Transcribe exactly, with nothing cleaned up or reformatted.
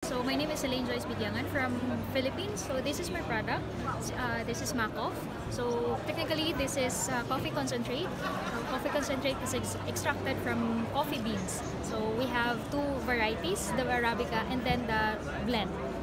So my name is Ylaine Joyce Giangan from Philippines. So this is my product. Uh, this is macoff. So technically this is uh, coffee concentrate. Uh, coffee concentrate is ex extracted from coffee beans. So we have two varieties, the Arabica and then the blend.